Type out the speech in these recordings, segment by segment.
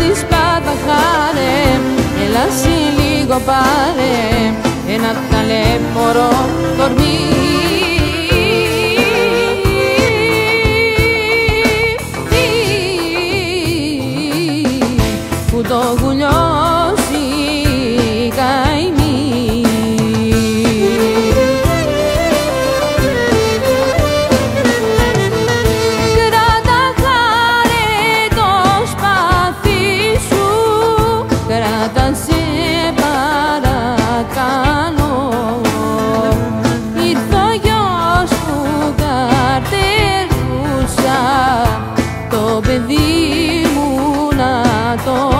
τη σπάτα χάρε, έλα σε λίγο πάρε ένα ταλέπορο κορμί που το γουλιώσει καημή. Κράτα χάρε το σπαθί σου, κράτα σε παρακαλώ. Ήρθε ο γιος που καρτερούσα, το παιδί μου να το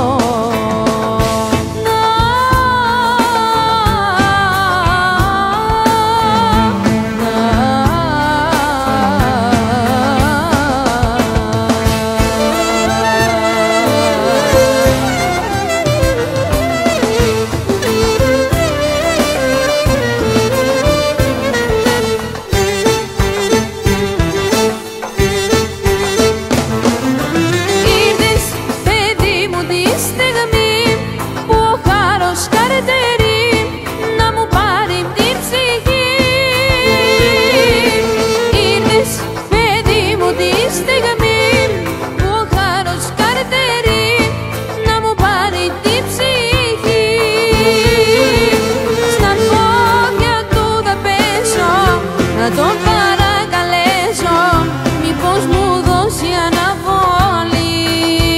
τον παρακαλέσω, μήπως μου δώσει αναβολή.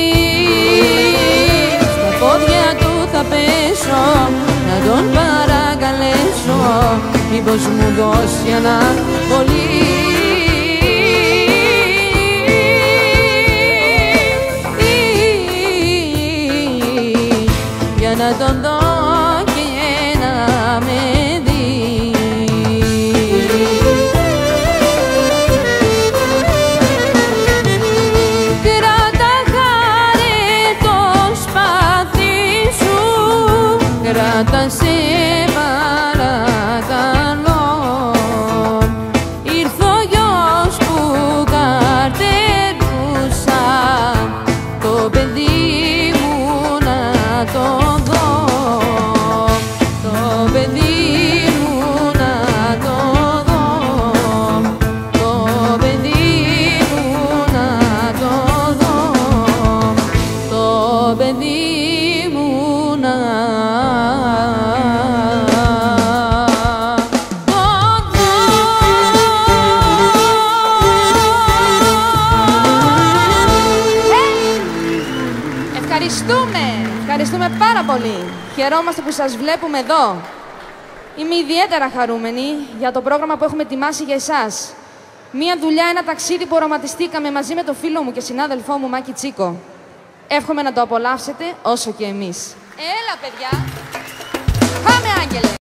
Στα πόδια του θα πέσω, να τον παρακαλέσω, μήπως μου δώσει αναβολή. Για να τον δω και να με δει. Κράτα σε παρακαλώ, ήρθε ο γιος που καρτερούσα, το παιδί μου να το δω, το παιδί μου να το δω, το παιδί μου να το δω, το παιδί μου να Ευχαριστούμε πάρα πολύ. Χαιρόμαστε που σας βλέπουμε εδώ. Είμαι ιδιαίτερα χαρούμενη για το πρόγραμμα που έχουμε ετοιμάσει για εσάς. Μία δουλειά, ένα ταξίδι που οραματιστήκαμε μαζί με το φίλο μου και συνάδελφό μου Μάκη Τσίκο. Εύχομαι να το απολαύσετε όσο και εμείς. Έλα, παιδιά! Πάμε, Άγγελε!